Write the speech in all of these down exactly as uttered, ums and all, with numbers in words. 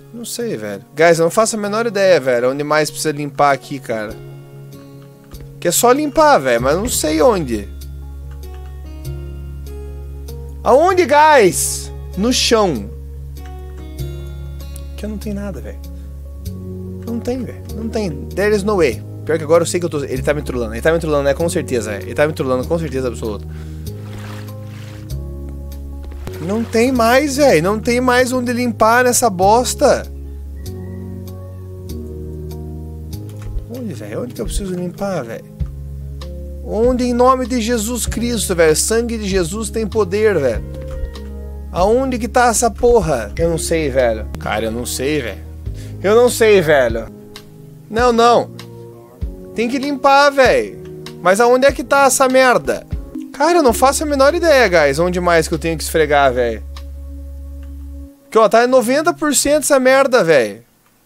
Não sei, velho. Guys, eu não faço a menor ideia, velho. Onde mais precisa limpar aqui, cara. Que é só limpar, velho. Mas não sei onde. Aonde, guys? No chão. Que não tem nada, velho. Não tem, velho. Não tem. There is no way. Pior que agora eu sei que eu tô... Ele tá me trollando. Ele tá me trollando, né? Com certeza, velho. Ele tá me trollando com certeza absoluta. Não tem mais, velho. Não tem mais onde limpar nessa bosta. Onde, velho? Onde que eu preciso limpar, velho? Onde, em nome de Jesus Cristo, velho? Sangue de Jesus tem poder, velho. Aonde que tá essa porra? Eu não sei, velho. Cara, eu não sei, velho. Eu não sei, velho. Não, não. Tem que limpar, velho. Mas aonde é que tá essa merda? Cara, eu não faço a menor ideia, guys. Onde mais que eu tenho que esfregar, velho? Que, ó, tá em noventa por cento essa merda, velho.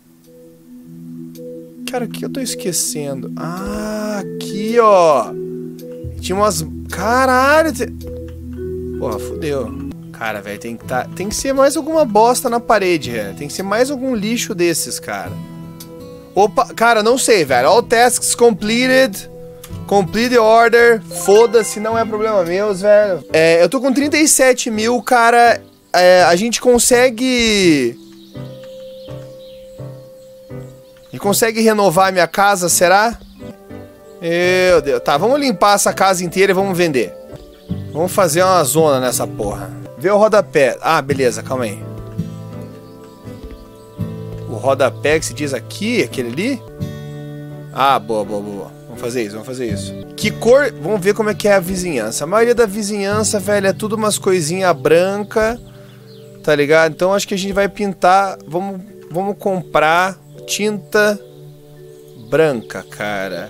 Cara, o que eu tô esquecendo? Ah, aqui, ó. Tinha umas... Caralho. Te... Porra, fodeu. Cara, velho, tem que tá... Tem que ser mais alguma bosta na parede, velho. Tem que ser mais algum lixo desses, cara. Opa, cara, não sei, velho. All tasks completed. Complete the order. Foda-se, não é problema meu, velho. É, eu tô com trinta e sete mil, cara. É, a gente consegue... A gente consegue renovar a minha casa, será? Meu Deus. Tá, vamos limpar essa casa inteira e vamos vender. Vamos fazer uma zona nessa porra. Vê o rodapé. Ah, beleza, calma aí. O rodapé que se diz aqui, aquele ali? Ah, boa, boa, boa. Vamos fazer isso, vamos fazer isso. Que cor... Vamos ver como é que é a vizinhança. A maioria da vizinhança, velho, é tudo umas coisinhas branca, tá ligado? Então acho que a gente vai pintar... Vamos, vamos comprar tinta branca, cara.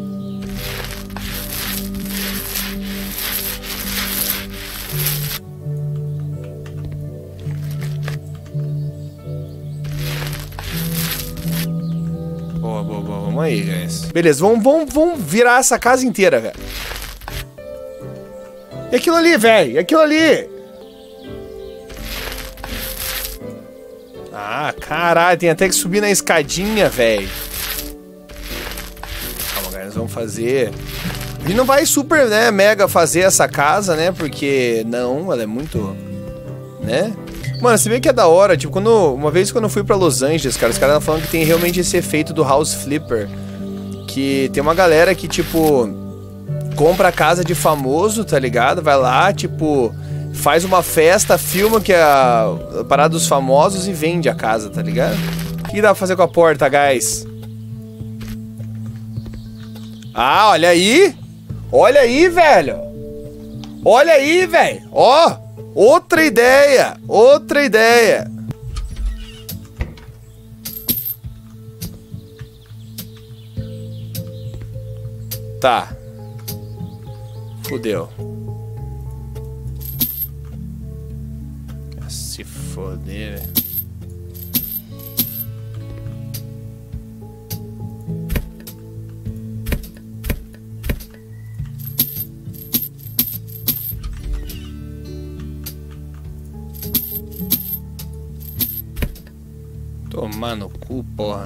Boa, boa, boa. Vamos aí, guys. Beleza, vamos, vamos, vamos virar essa casa inteira, velho. E aquilo ali, velho? E aquilo ali? Ah, caralho. Tem até que subir na escadinha, velho. Calma, guys. Vamos fazer... A gente não vai super, né, mega fazer essa casa, né? Porque, não, ela é muito... Né? Mano, você vê que é da hora, tipo, quando... Uma vez quando eu fui pra Los Angeles, cara, os caras estavam falando que tem realmente esse efeito do House Flipper. Que tem uma galera que, tipo... Compra a casa de famoso, tá ligado? Vai lá, tipo... Faz uma festa, filma que é a, a parada dos famosos e vende a casa, tá ligado? O que dá pra fazer com a porta, guys? Ah, olha aí! Olha aí, velho! Olha aí, velho! Ó! Outra ideia! Outra ideia! Tá. Fudeu. Se foder, velho. Tomar no cu, porra.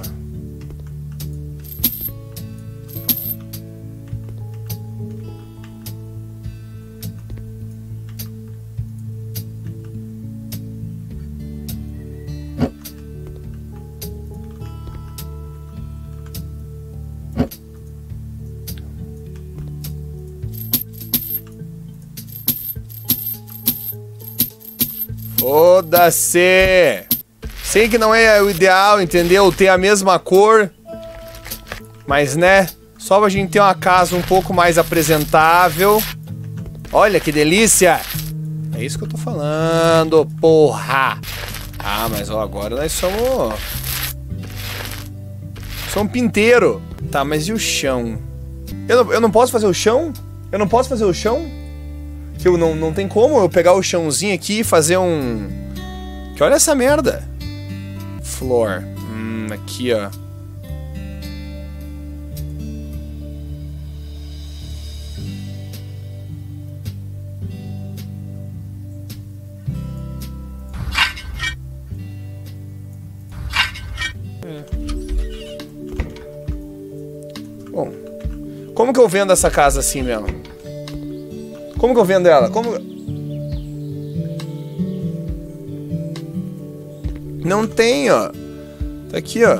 Foda-se! Sei que não é o ideal, entendeu? Ter a mesma cor. Mas, né? Só pra gente ter uma casa um pouco mais apresentável. Olha que delícia! É isso que eu tô falando, porra! Ah, mas ó, agora nós somos... Somos pinteiro. Tá, mas e o chão? Eu não, eu não posso fazer o chão? Eu não posso fazer o chão? Que eu não, não tem como eu pegar o chãozinho aqui e fazer um... Que olha essa merda. Floor. Hum, aqui, ó. É. Bom, como que eu vendo essa casa assim mesmo? Como que eu vendo ela? Como... Não tem, ó. Tá aqui, ó.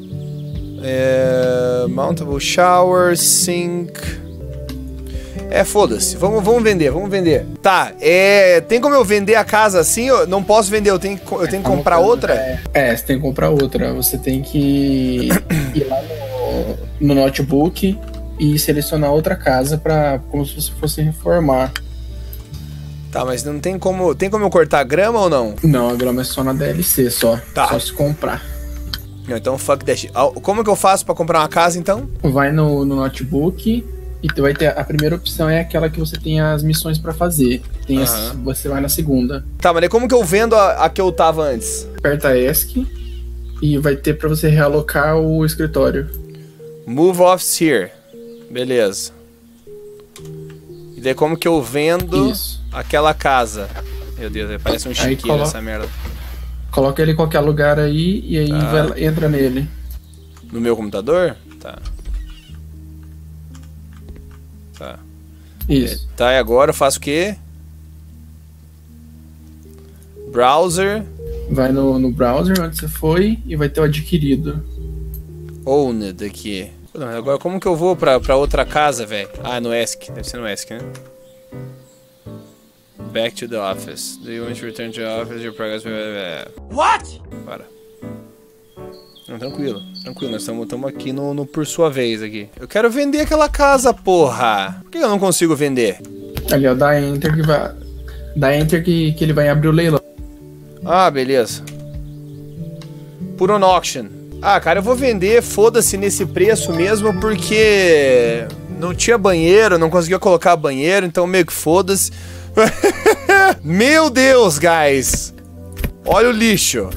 É... Mountable shower, sink... É, foda-se. Vamos, vamos vender, vamos vender. Tá, é... Tem como eu vender a casa assim? Eu não posso vender, eu tenho, eu tenho que comprar outra? É, é, você tem que comprar outra. Você tem que ir lá no, no notebook e selecionar outra casa pra, como se você fosse reformar. Tá, mas não tem como... Tem como eu cortar a grama ou não? Não, a grama é só na D L C, só. Tá. Só se comprar. Então, fuck that shit. Como que eu faço pra comprar uma casa, então? Vai no, no notebook e tu vai ter... A primeira opção é aquela que você tem as missões pra fazer. Tem as, Aham. Você vai na segunda. Tá, mas como que eu vendo a, a que eu tava antes? Aperta ESC e vai ter pra você realocar o escritório. Move office here. Beleza. E daí como que eu vendo Isso. aquela casa? Meu Deus, parece um chiqueiro colo- essa merda. Coloca ele em qualquer lugar aí e aí Tá. vai, entra nele. No meu computador? Tá. Tá. Isso. Tá, e agora eu faço o quê? Browser. Vai no, no browser onde você foi e vai ter o adquirido. Owned aqui. Pô, não, agora como que eu vou pra, pra outra casa, velho? Ah, no ESC. Deve ser no ESC, né? Back to the office. Do you want to return to the office? Your progress... What? Para. Não, tranquilo. Tranquilo, nós estamos aqui no, no por sua vez aqui. Eu quero vender aquela casa, porra. Por que eu não consigo vender? Ali, ó, dá enter que vai. Dá enter que, que ele vai abrir o leilão. Ah, beleza. Por on auction. Ah, cara, eu vou vender, foda-se nesse preço mesmo, porque não tinha banheiro, não conseguia colocar banheiro, então meio que foda-se. Meu Deus, guys. Olha o lixo.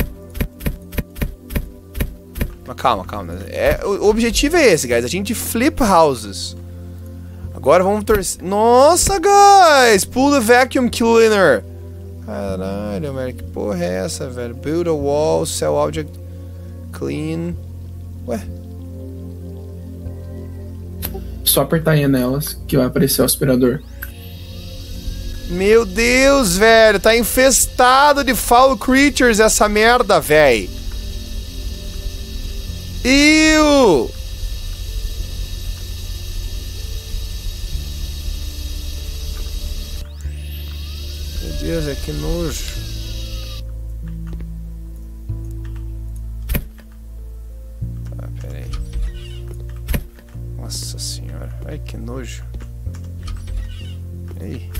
Mas calma, calma. É, o, o objetivo é esse, guys. A gente flip houses. Agora vamos torcer. Nossa, guys! Pull the vacuum cleaner. Caralho, velho. Que porra é essa, velho? Build a wall, sell object, clean. Ué? Só apertar aí nelas que vai aparecer o aspirador. Meu Deus, velho. Tá infestado de foul creatures essa merda, velho. Iu! Meu Deus, é que nojo. Tá, pera aí. Nossa senhora. Ai, que nojo. Ei.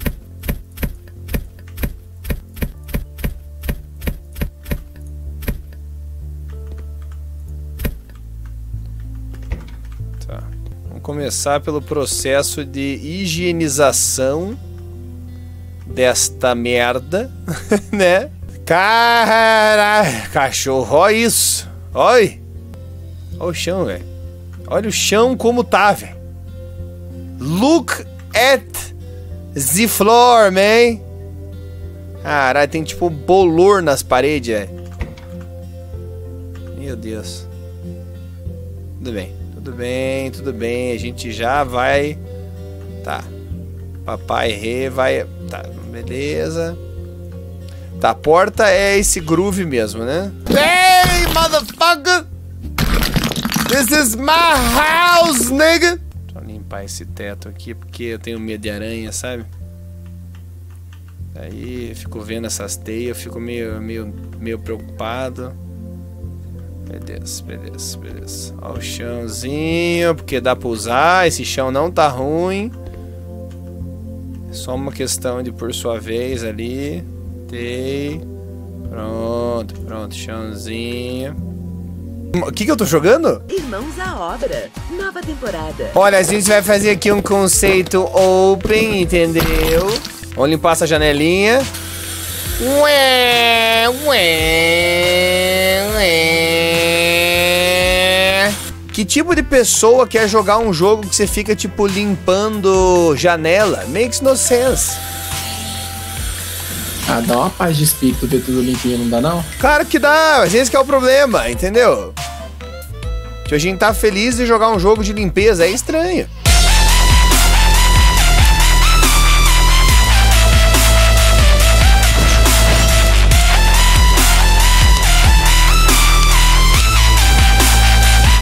Tá. Vamos começar pelo processo de higienização desta merda, né? Caralho, cachorro, olha isso. Olha. Olha o chão, velho. Olha o chão como tá, velho. Look at the floor, man. Caralho, tem tipo bolor nas paredes, velho. Meu Deus. Tudo bem, tudo bem, tudo bem. A gente já vai... Tá. Papai Rê vai... Tá, beleza. Tá, a porta é esse groove mesmo, né? Hey, motherfucker! This is my house, nigga! Deixa eu limpar esse teto aqui, porque eu tenho medo de aranha, sabe? Aí, fico vendo essas teias, fico meio, meio, meio preocupado. Beleza, beleza, beleza. Ó o chãozinho, porque dá pra usar. Esse chão não tá ruim. É só uma questão de por sua vez ali. Tei. Pronto, pronto, chãozinho. O que que eu tô jogando? Irmãos à obra. Nova temporada. Olha, a gente vai fazer aqui um conceito open, entendeu? Vamos limpar essa janelinha. Ué, ué, ué. Que tipo de pessoa quer jogar um jogo que você fica, tipo, limpando janela? Makes no sense. Ah, dá uma paz de espírito ver tudo limpinho, não dá não? Claro que dá, mas esse que é o problema, entendeu? Se a gente tá feliz de jogar um jogo de limpeza, é estranho.